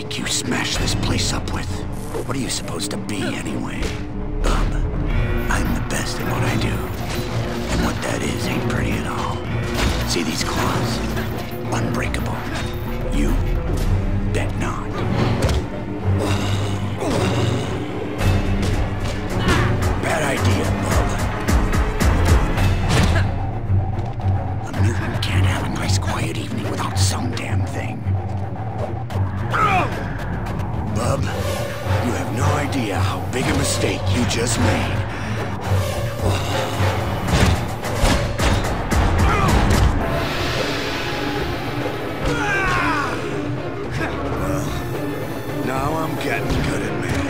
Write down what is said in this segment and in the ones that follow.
think you smashed this place up with? What are you supposed to be, anyway? Bub, I'm the best at what I do. And what that is ain't pretty at all. See these claws? Unbreakable. You bet not. Bad idea, Bub. A mutant can't have a nice quiet evening without some damn thing. Bub, you have no idea how big a mistake you just made. Well, now I'm getting good at math.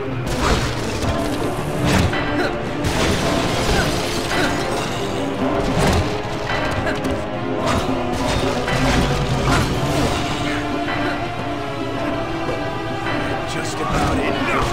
Just about enough.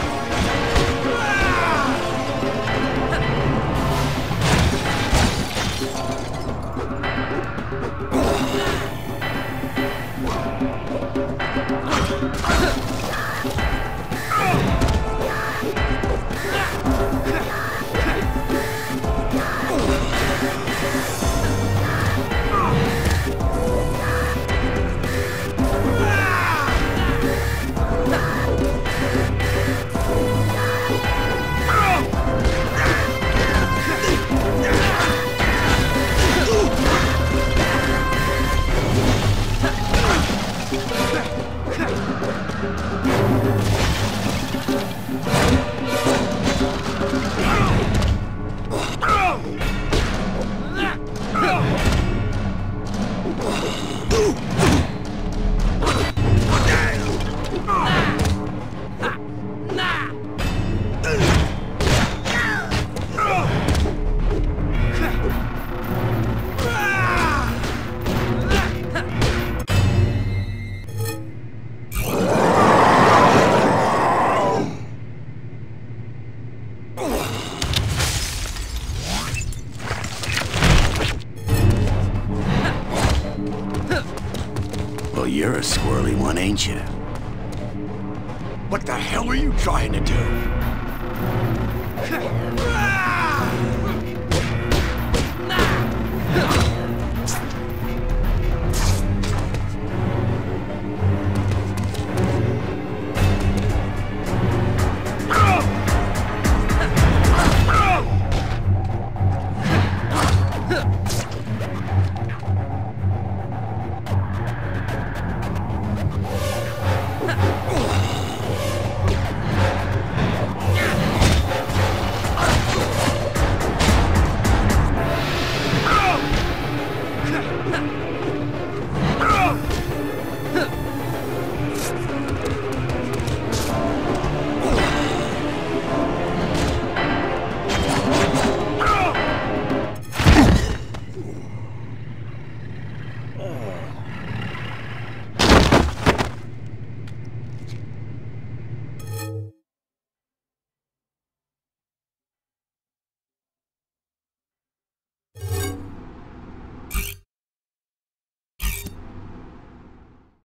Well, you're a squirrely one, ain't you? What the hell are you trying to do?